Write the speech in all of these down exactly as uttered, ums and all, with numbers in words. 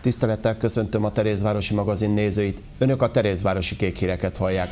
Tisztelettel köszöntöm a Terézvárosi magazin nézőit, önök a Terézvárosi kék híreket hallják.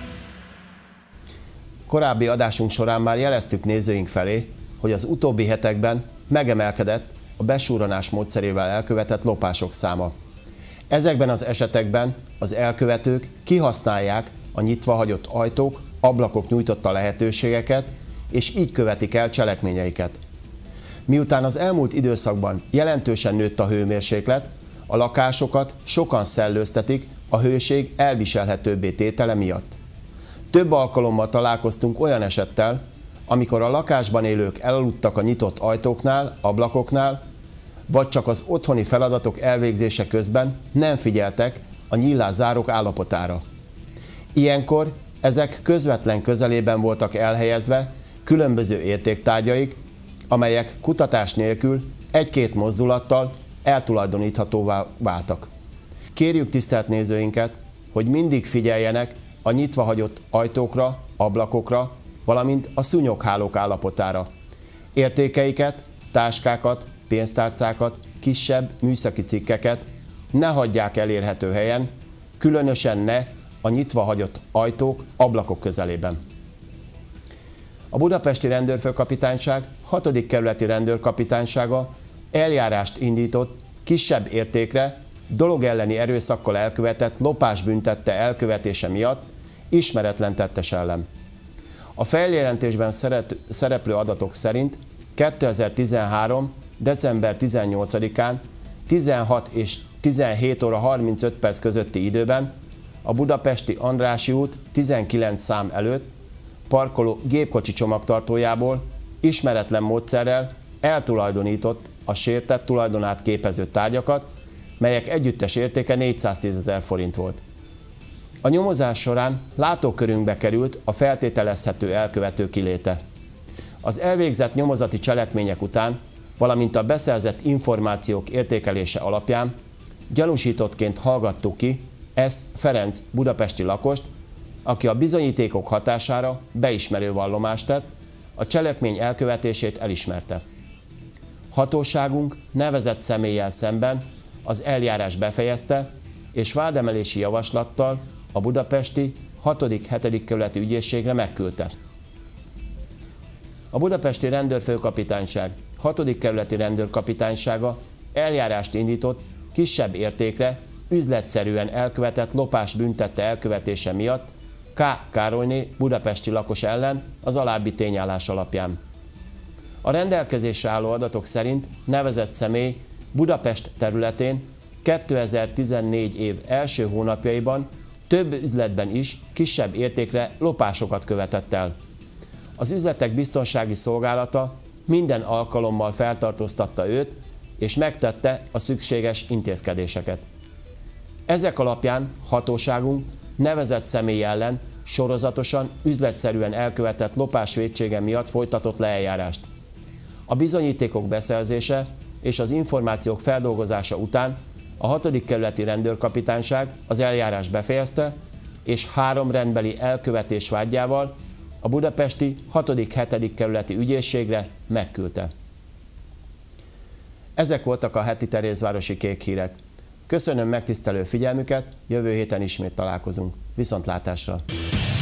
Korábbi adásunk során már jeleztük nézőink felé, hogy az utóbbi hetekben megemelkedett a besúranás módszerével elkövetett lopások száma. Ezekben az esetekben az elkövetők kihasználják a nyitva hagyott ajtók, ablakok nyújtotta lehetőségeket, és így követik el cselekményeiket. Miután az elmúlt időszakban jelentősen nőtt a hőmérséklet, a lakásokat sokan szellőztetik a hőség elviselhetőbbé tétele miatt. Több alkalommal találkoztunk olyan esettel, amikor a lakásban élők elaludtak a nyitott ajtóknál, ablakoknál, vagy csak az otthoni feladatok elvégzése közben nem figyeltek a nyílászárók állapotára. Ilyenkor ezek közvetlen közelében voltak elhelyezve különböző értéktárgyaik, amelyek kutatás nélkül egy-két mozdulattal eltulajdoníthatóvá váltak. Kérjük tisztelt nézőinket, hogy mindig figyeljenek a nyitva hagyott ajtókra, ablakokra, valamint a szúnyoghálók állapotára. Értékeiket, táskákat, pénztárcákat, kisebb műszaki cikkeket ne hagyják elérhető helyen, különösen ne a nyitva hagyott ajtók, ablakok közelében. A Budapesti Rendőrfőkapitányság hatodik kerületi rendőrkapitánysága eljárást indított kisebb értékre, dolog elleni erőszakkal elkövetett lopás büntette elkövetése miatt ismeretlen tettes ellen. A feljelentésben szereplő adatok szerint kétezer-tizenhárom. december tizennyolcadikán tizenhat és tizenhét óra harmincöt perc közötti időben a budapesti Andrássy út tizenkilenc szám előtt parkoló gépkocsi csomagtartójából ismeretlen módszerrel eltulajdonított a sértett tulajdonát képező tárgyakat, melyek együttes értéke négyszáztízezer forint volt. A nyomozás során látókörünkbe került a feltételezhető elkövető kiléte. Az elvégzett nyomozati cselekmények után, valamint a beszerzett információk értékelése alapján gyanúsítottként hallgattuk ki S. Ferenc budapesti lakost, aki a bizonyítékok hatására beismerő vallomást tett, a cselekmény elkövetését elismerte. Hatóságunk nevezett személlyel szemben az eljárás befejezte, és vádemelési javaslattal a budapesti hatodik-hetedik kerületi ügyészségre megküldte. A Budapesti Rendőrfőkapitányság hatodik kerületi rendőrkapitánysága eljárást indított kisebb értékre, üzletszerűen elkövetett lopás büntette elkövetése miatt K. Károlyné budapesti lakos ellen az alábbi tényállás alapján. A rendelkezésre álló adatok szerint nevezett személy Budapest területén kétezer-tizennégy év első hónapjaiban több üzletben is kisebb értékre lopásokat követett el. Az üzletek biztonsági szolgálata minden alkalommal feltartóztatta őt, és megtette a szükséges intézkedéseket. Ezek alapján hatóságunk nevezett személy ellen sorozatosan, üzletszerűen elkövetett lopás vétsége miatt folytatott le eljárást. A bizonyítékok beszerzése és az információk feldolgozása után a hatodik kerületi rendőrkapitányság az eljárást befejezte, és három rendbeli elkövetés vádjával a budapesti hatodik-hetedik kerületi ügyészségre megküldte. Ezek voltak a heti Terézvárosi kék hírek. Köszönöm megtisztelő figyelmüket, jövő héten ismét találkozunk. Viszontlátásra!